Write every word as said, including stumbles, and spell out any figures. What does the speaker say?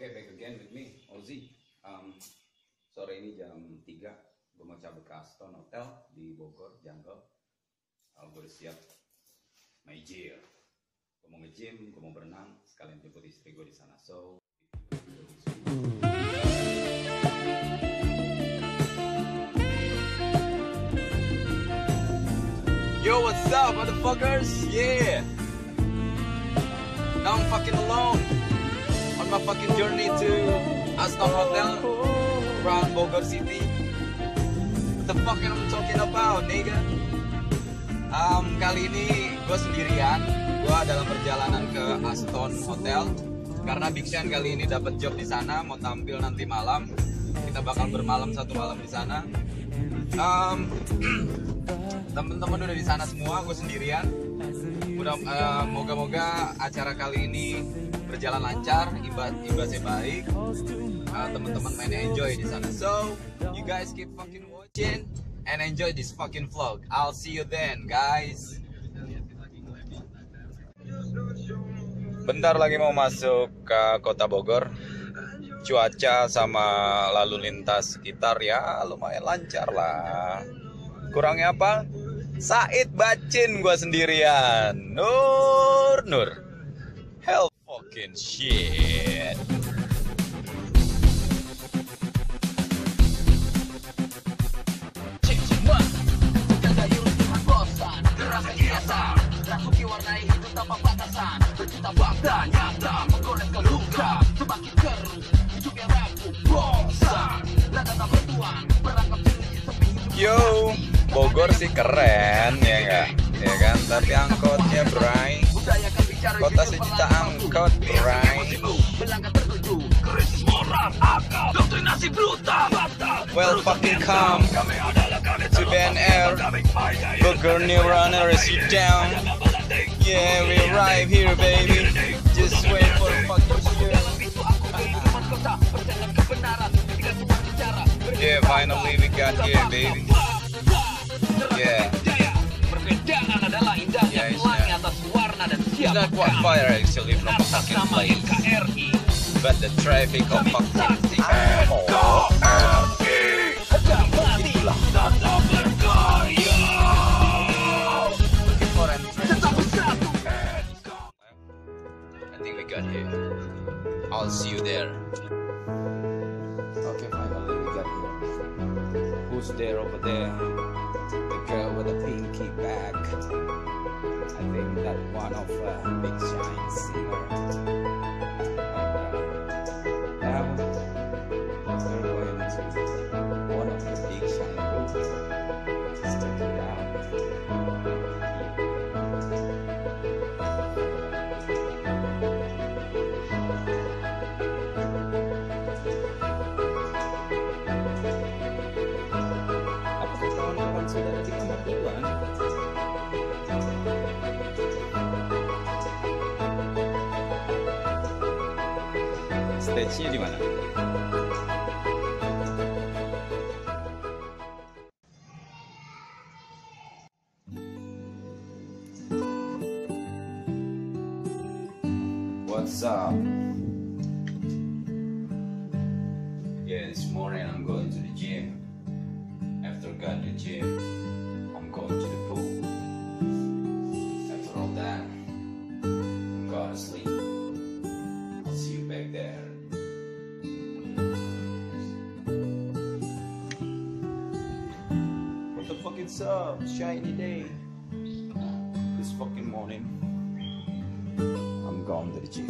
Oke, okay, back again with me, Ozzy. Um, sore ini jam tiga, gue mau cabut ke Aston Hotel di Bogor, Jungle. Uh, gue udah siap, my gym. Gue mau nge-gym, gue mau berenang, sekalian jemput istri gue di sana. So, yo, what's up, motherfuckers? Yeah. Now I'm fucking alone on my fucking journey to Aston Hotel around Bogor City. What the fuck am I talking about, nigga? Um, kali ini gue sendirian. Gue dalam perjalanan ke Aston Hotel karena Big Sean kali ini dapat job di sana, mau tampil nanti malam. Kita bakal bermalam satu malam di sana. Um, Temen-temen udah di sana semua, gue sendirian. Mudah, uh, moga-moga acara kali ini berjalan lancar, imbas imbasnya baik. Uh, teman-teman main enjoy di sana. So, you guys keep fucking watching and enjoy this fucking vlog. I'll see you then, guys. Bentar lagi mau masuk ke kota Bogor. Cuaca sama lalu lintas sekitar ya lumayan lancar lah. Kurangnya apa? Said bacin gua sendirian. Nur Nur. Hell fucking shit. Yo, Bogor sih keren ya enggak? Ya kan, tapi angkotnya bray. Kota sejuta angkot bray. Well fucking come to B N R Bogor New Runner is you down. Yeah, we arrive here baby. Just wait for fucking shit. Yeah, finally we got here baby. Yeah. Perbedaan adalah indahnya pelangi atas warna dan siap. It's not what fire actually from a fucking plane, but the traffic of fucking oh. Itulah. Looking for entrance. I think we got here. I'll see you there. Okay, finally we got here. Who's there over there? The girl with the pinky bag. I think that one of uh, Big Shine singer. And, uh, now we're going to one of the Big Shine group. Just check it out. Apakah kawan-kawan sudah ada di kamar duluan? Stage-nya di mana? What's up? Yeah, this morning I'm going to the gym. After I got the gym, I'm going to the pool. After all that, I'm gonna sleep. I'll see you back there. What the fuck is up? Shiny day. This fucking morning, I'm going to the gym.